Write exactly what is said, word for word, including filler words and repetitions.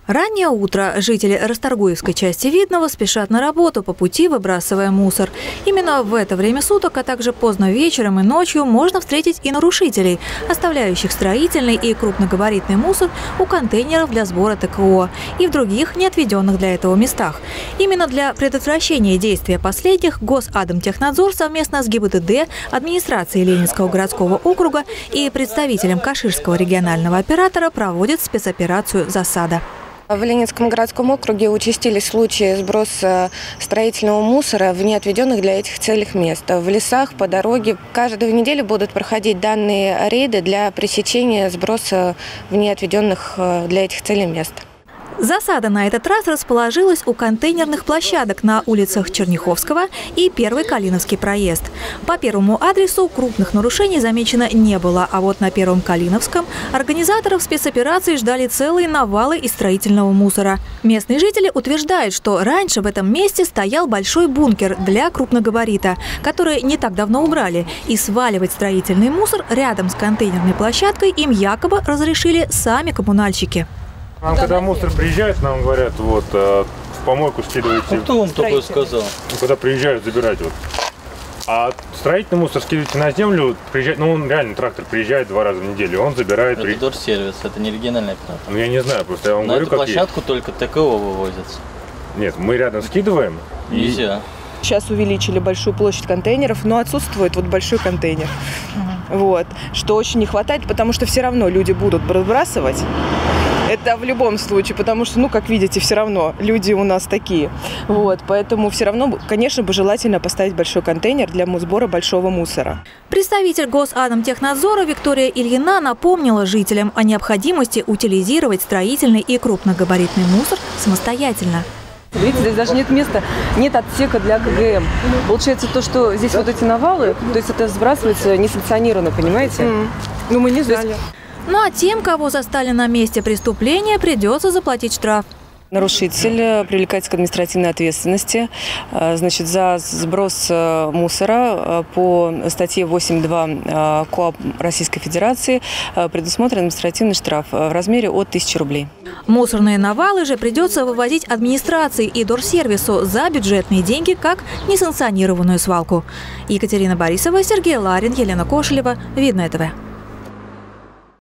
Раннее утро. Жители Расторгуевской части Видного спешат на работу, по пути выбрасывая мусор. Именно в это время суток, а также поздно вечером и ночью можно встретить и нарушителей, оставляющих строительный и крупногабаритный мусор у контейнеров для сбора тэ ка о и в других неотведенных для этого местах. Именно для предотвращения действия последних Госатомтехнадзор совместно с гэ и бэ тэ дэ, администрацией Ленинского городского округа и представителем Каширского регионального оператора проводит спецоперацию «Засада». В Ленинском городском округе участились случаи сброса строительного мусора в неотведенных для этих целей мест. В лесах, по дороге. Каждую неделю будут проходить данные рейды для пресечения сброса в неотведенных для этих целей мест. Засада на этот раз расположилась у контейнерных площадок на улицах Черняховского и Первый Калиновский проезд. По первому адресу крупных нарушений замечено не было, а вот на Первом Калиновском организаторов спецоперации ждали целые навалы из строительного мусора. Местные жители утверждают, что раньше в этом месте стоял большой бункер для крупногабарита, который не так давно убрали, и сваливать строительный мусор рядом с контейнерной площадкой им якобы разрешили сами коммунальщики. Нам когда мусор приезжает, нам говорят, вот, в помойку скидывайте. А кто вам такое сказал? Когда приезжают забирать, вот. А строительный мусор скидывайте на землю, приезжает, ну он реально трактор приезжает два раза в неделю, он забирает. Это дорсервис, это не региональный оператор. Ну я не знаю, просто я вам на говорю, эту как площадку есть. Только тэ ка о вывозится. Нет, мы рядом скидываем. Нельзя. Сейчас увеличили большую площадь контейнеров, но отсутствует вот большой контейнер. Угу. Вот, что очень не хватает, потому что все равно люди будут выбрасывать. Это в любом случае, потому что, ну, как видите, все равно люди у нас такие. Вот, поэтому все равно, конечно бы, желательно поставить большой контейнер для сбора большого мусора. Представитель Госатомтехнадзора Виктория Ильина напомнила жителям о необходимости утилизировать строительный и крупногабаритный мусор самостоятельно. Видите, здесь даже нет места, нет отсека для ка гэ эм. Получается то, что здесь вот эти навалы, то есть это сбрасывается несанкционированно, понимаете? Mm. Ну, мы не знали. Ну а тем, кого застали на месте преступления, придется заплатить штраф. Нарушитель привлекается к административной ответственности, значит, за сброс мусора по статье восемь два КоАП Российской Федерации предусмотрен административный штраф в размере от тысячи рублей. Мусорные навалы же придется вывозить администрации и дорсервису за бюджетные деньги, как несанкционированную свалку. Екатерина Борисова, Сергей Ларин, Елена Кошелева. Видное тэ вэ.